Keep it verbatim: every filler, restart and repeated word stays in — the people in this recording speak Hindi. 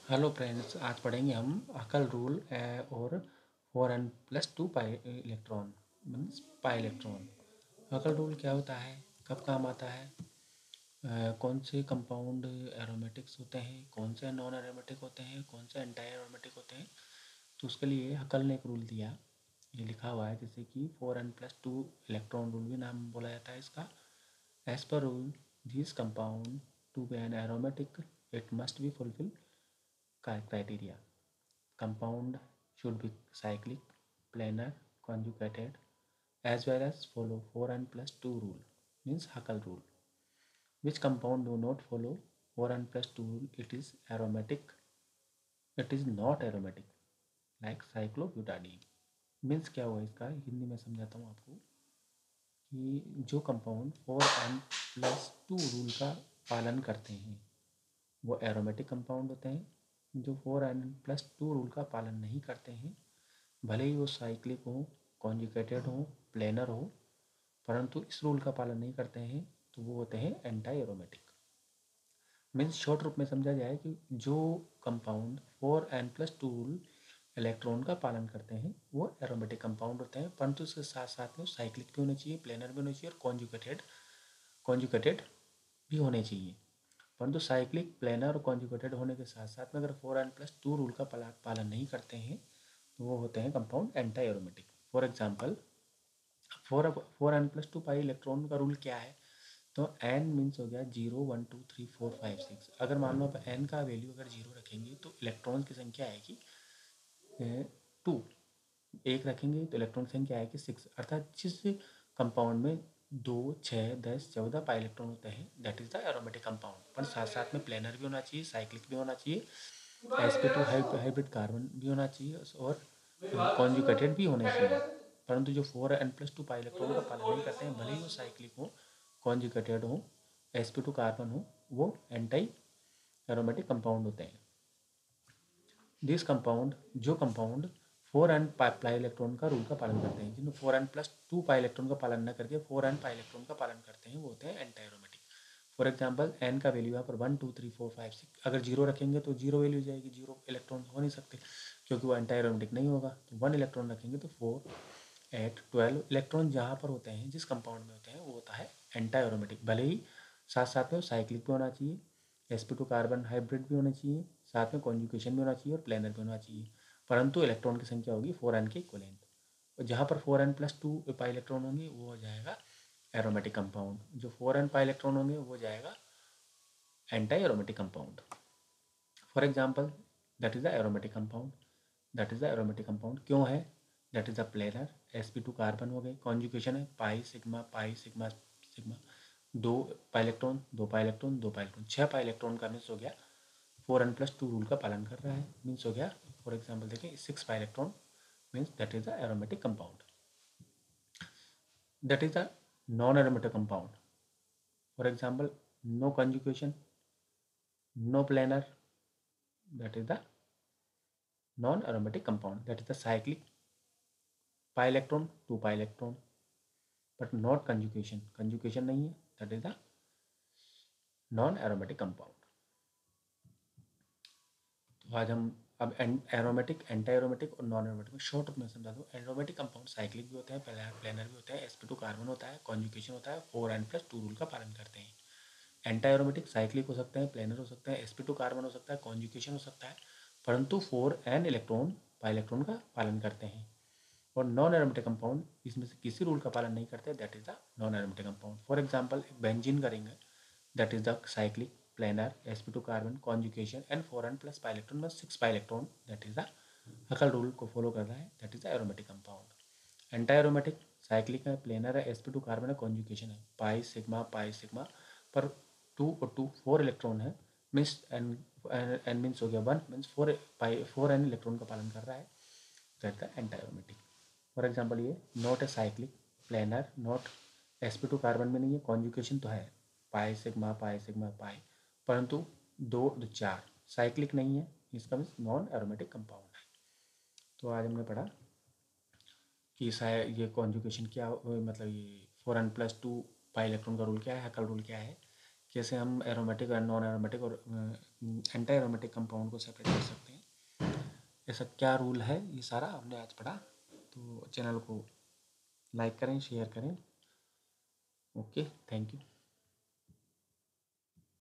हेलो फ्रेंड्स, आज पढ़ेंगे हम हकल रूल और four N plus two pi electron means pi electron. Huckel rule क्या होता है, कब काम आता है, अ, कौन से कंपाउंड एरोमेटिक्स होते हैं, कौन से नॉन एरोमेटिक होते हैं, कौन से एंटी एरोमेटिक होते हैं। तो उसके लिए हकल ने एक रूल दिया, ये लिखा हुआ है, जैसे कि four N plus two electron rule भी नाम बोला जाता है इसका। As per rule this compound to be an aromatic it must be fulfil criteria. Compound should be cyclic, planar, conjugated, as well as follow four n plus two rule, means Huckel rule. Which compound do not follow four n plus two rule, it is aromatic, it is not aromatic, like cyclobutadiene. Means क्या हुआ, इसका हिंदी में समझाता हूँ आपको कि जो compound four N plus two rule का पालन करते हैं वो एरोमेटिक कंपाउंड होते हैं। जो four N plus two rule का पालन नहीं करते हैं, भले ही वो साइक्लिक हो, कॉन्जुगेटेड हो, प्लेनर हो, परंतु इस रूल का पालन नहीं करते हैं तो वो होते हैं एंटी एरोमेटिक। मीन्स शॉर्ट रूप में समझा जाए कि जो compound four N plus two rule electron का पालन करते हैं वो एरोमेटिक कंपाउंड होते हैं, परंतु इसके साथ साथ में साइक्लिक भी होने चाहिए, प्लेनर भी होने चाहिए और कॉन्जुगेटेड कॉन्जुगेटेड भी होने चाहिए। परंतु साइक्लिक, प्लेनर और कॉन्जुगेटेड होने के साथ साथ में अगर four N plus two rule का पालन नहीं करते हैं तो वो होते हैं compound anti aromatic. For example, four four N plus two pi electron का रूल क्या है, तो एन मीन्स हो गया zero one two three four five six. अगर मान लो आप एन का वैल्यू अगर जीरो रखेंगे तो इलेक्ट्रॉन की संख्या आएगी टू, एक रखेंगे तो इलेक्ट्रॉन की संख्या आएगी सिक्स। अर्थात जिस कंपाउंड में दो, छः, दस, चौदह पाई इलेक्ट्रॉन होते हैं that is the aromatic compound. पर साथ साथ में प्लेनर भी होना चाहिए, साइक्लिक भी होना चाहिए, S P two hybrid carbon भी होना चाहिए और कॉन्जुगेटेड भी होने चाहिए। परंतु जो four N plus two pi electron का पालन नहीं करते हैं, भले ही वो साइक्लिक हो, कॉन्जुगेटेड हो, एस पी टू कार्बन हो, वो एंटी एरोमेटिक कंपाउंड होते हैं। दिस कंपाउंड, जो compound four N pi electron का रूल का पालन करते हैं, जिनमें four N plus two pi electron का पालन न करके फोर एन पाई इलेक्ट्रॉन का पालन करते हैं, वो होते हैं anti aromatic. For example, N का वैल्यू यहाँ पर one two three four five six, अगर जीरो रखेंगे तो जीरो वैल्यू जाएगी, जीरो इलेक्ट्रॉन हो नहीं सकते क्योंकि वो एंटी एरोमेटिक नहीं होगा। तो वन इलेक्ट्रॉन रखेंगे तो फोर, एट, ट्वेल्व इलेक्ट्रॉन जहाँ पर होते हैं, जिस कंपाउंड में होते हैं, वो होता है एंटी एरोमेटिक। भले ही साथ साथ में साइक्लिक भी होना चाहिए, S P two carbon hybrid भी होना चाहिए, साथ में कॉन्जुगेशन भी होना चाहिए और प्लेनर भी होना चाहिए, परंतु इलेक्ट्रॉन की संख्या होगी फोर एन के इक्वलेंट। और जहाँ पर four N plus two pi electron होंगे वो हो जाएगा एरोमेटिक कंपाउंड, जो फोर एन पाई इलेक्ट्रॉन होंगे वो जाएगा anti aromatic compound. For example, that is the aromatic compound, that is the aromatic compound क्यों है, that is the planar, S P two carbon हो गए, कॉन्जुगेशन है pi sigma pi sigma sigma, दो पाई इलेक्ट्रॉन, दो पाई इलेक्ट्रॉन, दो पाई इलेक्ट्रॉन, छः पाई इलेक्ट्रॉन का मीन्स हो गया four N plus two rule का पालन कर रहा है, मीन्स हो गया। फॉर एग्जाम्पल देखिए, six pi electron means that is the aromatic compound. That is the non aromatic compound. For example, no conjugation, no planar, that is the non-aromatic compound, that is the cyclic, pi electron, two pi electron, but not conjugation, conjugation नहीं है, that is the non-aromatic compound। तो आज हम अब एरोमेटिक, एंटी एरोमेटिक और नॉन एरोमेटिक में शॉर्ट में समझा दूँ। एरोमेटिक कंपाउंड साइक्लिक भी होते हैं, प्लेनर भी होते हैं, एस पी टू कार्बन होता है, कॉन्जुगेशन होता है, four N plus two rule का पालन करते हैं। एंटी एरोमेटिक साइक्लिक हो सकते हैं, प्लेनर हो सकता है, एस पी टू कार्बन हो सकता है, कॉन्जुगेशन हो सकता है, परंतु four N electron pi electron का पालन करते हैं। और नॉन एरोमेटिक कंपाउंड इसमें से किसी रूल का पालन नहीं करते, that is the non aromatic compound. For example, एक बेंजीन करेंगे, that is the cyclic, planar, S P two carbon, conjugation and four N plus pi electron में six pi electron, that is the Huckel rule को फॉलो कर रहा है, दैट इज द एरोमेटिक कंपाउंड। एंटी एरोमेटिक साइक्लिक है, प्लेनर है, एस पी टू कार्बन है, कॉन्जुगेशन है, पाई सिग्मा पाई सिग्मा, पर टू और टू फोर इलेक्ट्रॉन है, मीन्स एन एन मीन्स हो गया one, means four pi four N electron का पालन कर रहा है, that the anti aromatic. For example, ये not a cyclic, planar, not S P two carbon में नहीं है, कॉन्जुगेशन तो है पाई सिग्मा पाई सिग्मा पाई, परंतु दो दो चार, साइक्लिक नहीं है, इसका मीन्स नॉन एरोमेटिक कंपाउंड है। तो आज हमने पढ़ा कि शायद ये कॉन्जुगेशन क्या, मतलब ये four N plus two pi electron का रूल क्या है, हकल रूल क्या है, कैसे हम एरोमेटिक और नॉन एरोमेटिक और एंटी एरोमेटिक कंपाउंड को सेपरेट कर सकते हैं, ऐसा क्या रूल है, ये सारा हमने आज पढ़ा। तो चैनल को लाइक करें, शेयर करें। Okay, thank you.